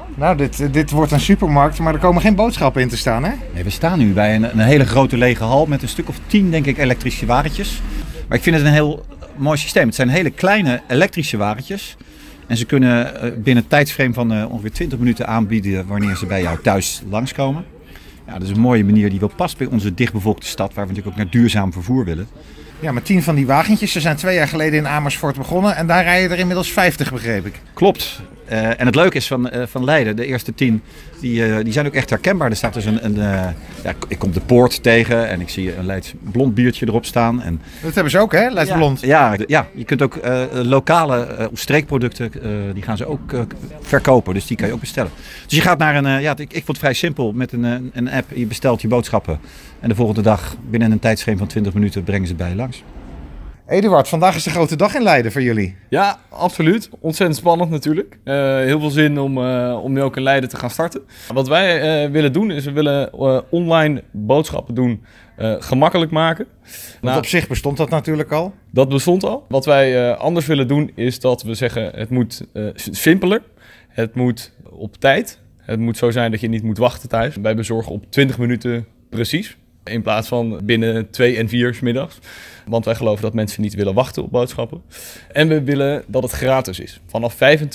Nou, dit wordt een supermarkt, maar er komen geen boodschappen in te staan, hè? Nee, we staan nu bij een hele grote lege hal met een stuk of 10, denk ik, elektrische wagentjes. Maar ik vind het een heel mooi systeem. Het zijn hele kleine elektrische wagentjes. En ze kunnen binnen een tijdsframe van ongeveer 20 minuten aanbieden wanneer ze bij jou thuis langskomen. Ja, dat is een mooie manier die wel past bij onze dichtbevolkte stad, waar we natuurlijk ook naar duurzaam vervoer willen. Ja, maar 10 van die wagentjes, ze zijn 2 jaar geleden in Amersfoort begonnen en daar rijden er inmiddels 50, begreep ik. Klopt. En het leuke is van Leiden, de eerste 10, die zijn ook echt herkenbaar. Er staat dus ik kom de Poort tegen en ik zie een Leids blond biertje erop staan. En, dat hebben ze ook, hè? Leids blond. Ja, je kunt ook lokale of streekproducten, die gaan ze ook verkopen. Dus die kan je ook bestellen. Dus je gaat naar ik vond het vrij simpel met een app. Je bestelt je boodschappen en de volgende dag binnen een tijdsschema van 20 minuten brengen ze bij je langs. Eduard, vandaag is de grote dag in Leiden voor jullie. Ja, absoluut. Ontzettend spannend natuurlijk. Heel veel zin om nu ook in Leiden te gaan starten. Wat wij willen doen is we willen online boodschappen doen gemakkelijk maken. Want op zich bestond dat natuurlijk al. Dat bestond al. Wat wij anders willen doen is dat we zeggen het moet simpeler. Het moet op tijd. Het moet zo zijn dat je niet moet wachten thuis. Wij bezorgen op 20 minuten precies. In plaats van binnen 2 en 4 's middags. Want wij geloven dat mensen niet willen wachten op boodschappen. En we willen dat het gratis is. Vanaf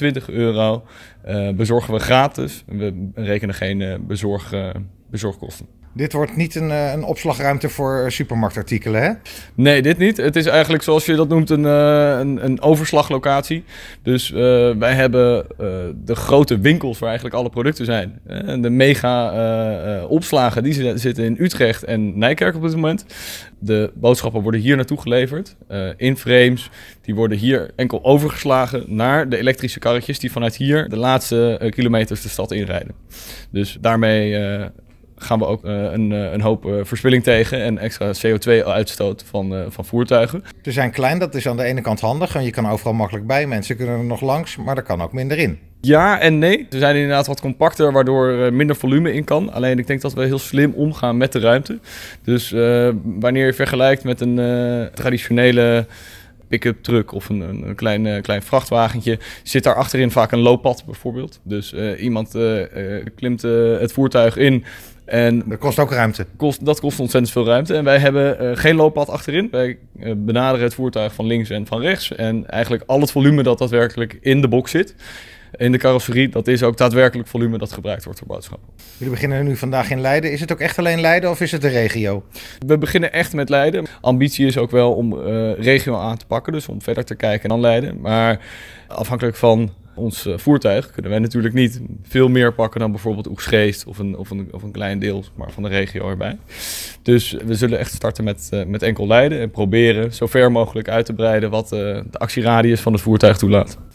€25 bezorgen we gratis. We rekenen geen bezorgkosten. Dit wordt niet een opslagruimte voor supermarktartikelen, hè? Nee, dit niet. Het is eigenlijk, zoals je dat noemt, een overslaglocatie. Dus wij hebben de grote winkels waar eigenlijk alle producten zijn. De mega opslagen, die zitten in Utrecht en Nijkerk op dit moment. De boodschappen worden hier naartoe geleverd, in frames. Die worden hier enkel overgeslagen naar de elektrische karretjes die vanuit hier de laatste kilometers de stad inrijden. Dus daarmee gaan we ook een hoop verspilling tegen en extra CO2-uitstoot van voertuigen. Ze zijn klein, dat is aan de ene kant handig en je kan overal makkelijk bij. Mensen kunnen er nog langs, maar er kan ook minder in. Ja en nee. Ze zijn inderdaad wat compacter, waardoor minder volume in kan. Alleen ik denk dat we heel slim omgaan met de ruimte. Dus wanneer je vergelijkt met een traditionele pick-up truck of een klein vrachtwagentje, zit daar achterin vaak een looppad bijvoorbeeld. Dus iemand klimt het voertuig in. En dat kost ook ruimte. Dat kost ontzettend veel ruimte. En wij hebben geen looppad achterin. Wij benaderen het voertuig van links en van rechts. En eigenlijk al het volume dat daadwerkelijk in de box zit, in de carrosserie, dat is ook daadwerkelijk volume dat gebruikt wordt voor boodschappen. Jullie beginnen nu vandaag in Leiden. Is het ook echt alleen Leiden of is het de regio? We beginnen echt met Leiden. Ambitie is ook wel om regio aan te pakken, dus om verder te kijken dan Leiden. Maar afhankelijk van ons voertuig kunnen wij natuurlijk niet veel meer pakken dan bijvoorbeeld Oegstgeest of een klein deel maar van de regio erbij. Dus we zullen echt starten met enkel Leiden en proberen zo ver mogelijk uit te breiden wat de actieradius van het voertuig toelaat.